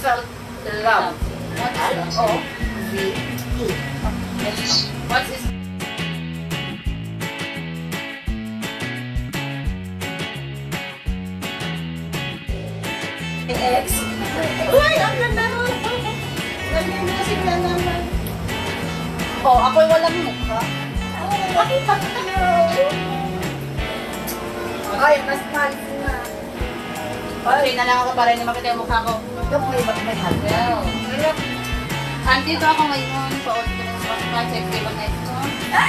spell love. L-O-V-E. What is X. Uy, ang ganda mo. Nag-music na naman. Oh, ako'y walang mukha. Ay, mas palit na. okay na lang ako para hindi makita yung mukha ko. Yung may halaw. Andito ako ngayon. Paot ko ng Sumakay. Check ko yung night ko.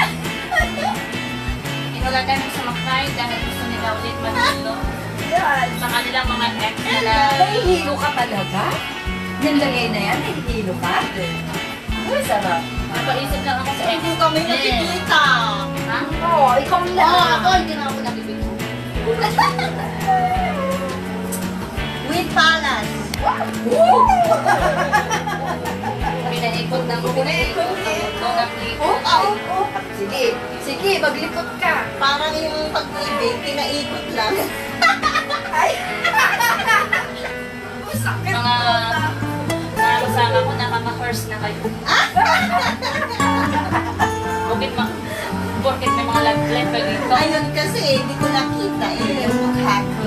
Inulatan ng Sumakay dahil gusto nila ulit manalo. Yan. Sa kanilang mga ex nila. Nahihilo ka talaga? Yung lagay na yan, nahihilo ka? Ay, sarap. Napaisip lang ako sa ex. Hindi kami nakikita. Ha? Oo, ikaw lang. Oo, ako hindi na ako nakikita. With Palace. Pinaikot ng pinaikot. Sige, sige, maglikot ka. Parang yung pag-ibig, pinaikot lang. Ay! Sakit Mga kasama ko nakaka-curse na kayo. Bakit may mga love life kayo dito? Ayun kasi, hindi ko nakita yung mukha ko.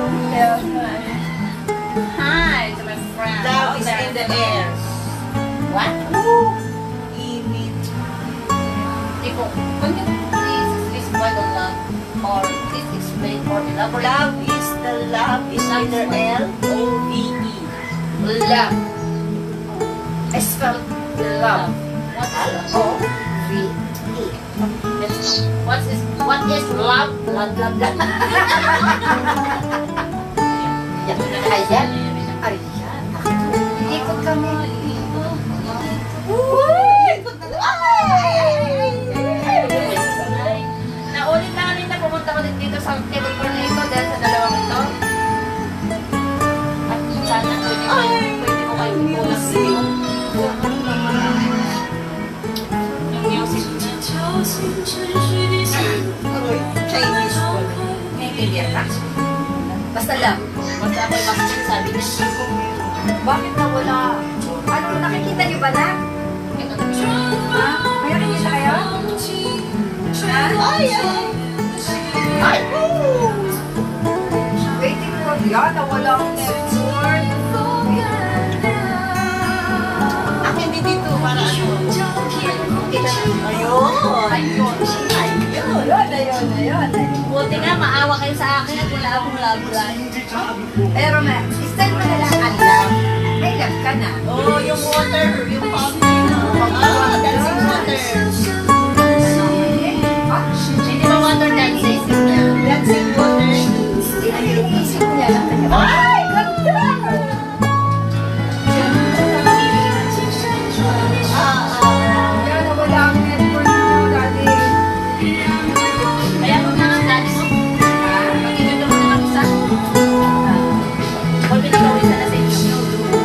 Hi to my friend. Love is in the air. What? Init. Tipo, can you please explain the love or please explain or elaborate? Love is either L-O-V-E. Love. I spell love. What is love? L-O-V-E. What is love? Love, love, love. Ayan. Ayan. Ikot kami. Naulit na rin na pumunta ko din dito sa table for na ito dahil sa dalawang ito. At sana pwede ko kayo ipulang dito. Yung music na. Chinese food. Naiintindihan ka? Basta lang. Basta ako'y maskin sabi niya. Bakit nawala? Ano, nakikita niyo ba na? Ito na siya. Ha? May nakikita kayo? Ha? Ay, ay. Ay! Waiting for yan, nawala ang network. Akin din dito, para ano. Ayun. Ayun. Ayun. Buti nga, maawa kayo sa akin at wala akong love life. Pero ma, style mo na lang ang love. May love ka na. Oh, yung water, yung fountain. Ah, dancing water. Hindi ba water dances? Dancing water. Iniisip mo yan ang kanya. Ay, ganda! Yan, nawala ang network mo dati. Kaya kung nga dati mo, mag-ibig mo naman isa. Kung pinagawin na sa inyo.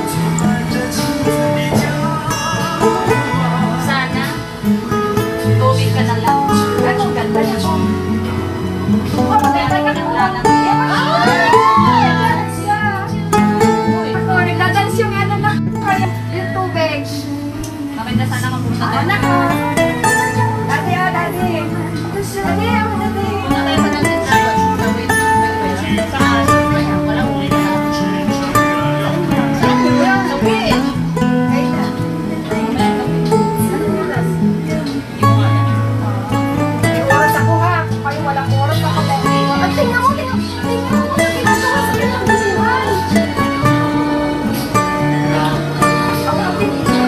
Sana, tubig ka na lang. Anong ganda niya ko? Kaya ka nang lalangyan. Ako, nagdadans yung ano na. Yung tubig. Maganda sana mapunta ka. Anak ko. Dati, dati. Dati, dati. Punta tayo sa London Dragon. Sa wait. Saan? Walang ulit na. Saan? Sa wait. Kailan? Anong oras? Hindi ko alam. May oras ako ha. Kayo walang oras ako. At tingnan mo, tingnan mo. Tingnan mo. Ginagawa sa kanyang buhay. Ako ang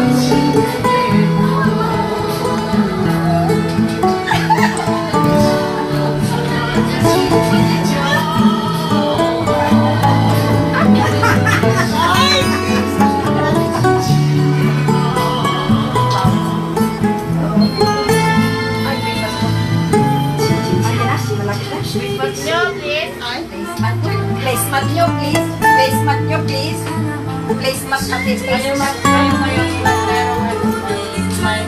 Placemat nyo, please. Placemat nyo, please. Placemat at least. Placemat. Kayo ngayon lang, pero may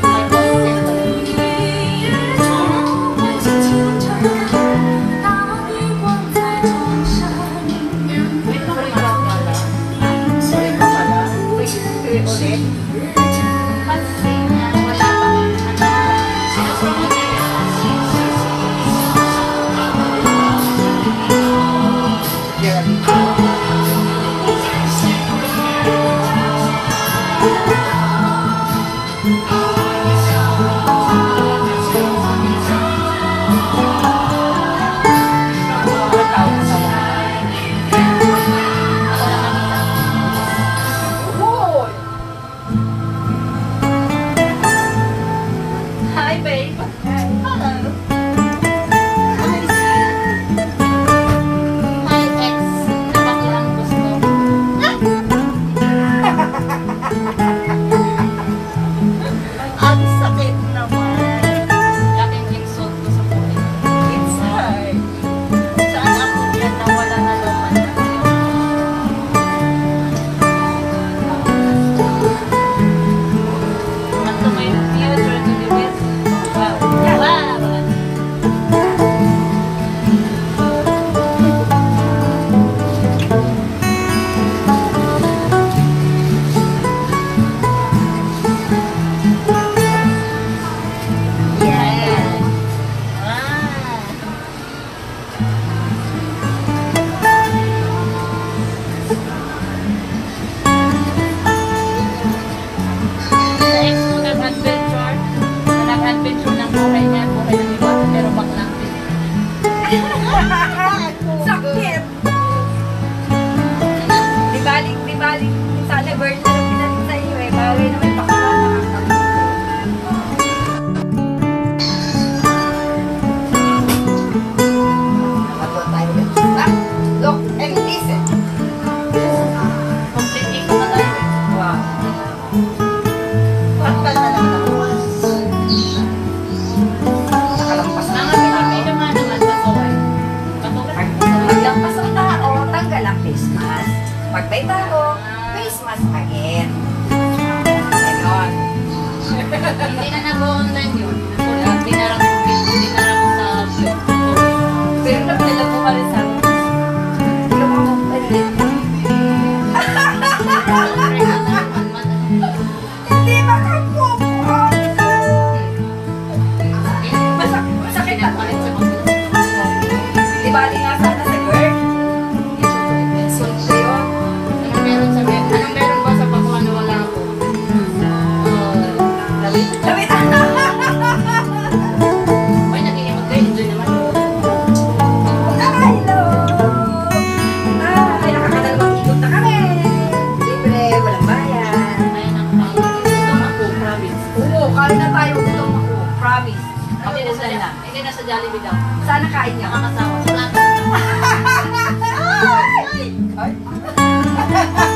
Wait Ate Bird na lang pinalit sa iyo eh. Bagay na may pakala. Nakatuwa tayo ulit. Look and listen. Completely ko na tayo. Wow. Patpal na lang ako. Nakalampas na. Mga Pilipino nga naman, kasoy. Katulad Paglampas ang tao, tanggal ang face mask. Pag may tao, face mask again. Ganon. hindi na nag-online yun. Dinara ko sa vlog. Pero napilala mo ka rin sa akin. Hindi ka makapagpalit. Hindi makapupuan. Masakit na. Di bali nga sana sa girl. Sulto yun. Anong meron ba sa pakuha na wala ako? Lawit. Ay, nag-iimag kayo. Enjoy naman. Hello! Ay, nakakadalawang ikot na kami. Libre, walang bayan. Ay, nakakalimutan ako, province. Oo, kain na tayo. Gutom ako. Promise. Ako ulan na. Hindi na sa Jollibee daw. Sana kain niya. Nakakasama. Wala. Ay! Ay!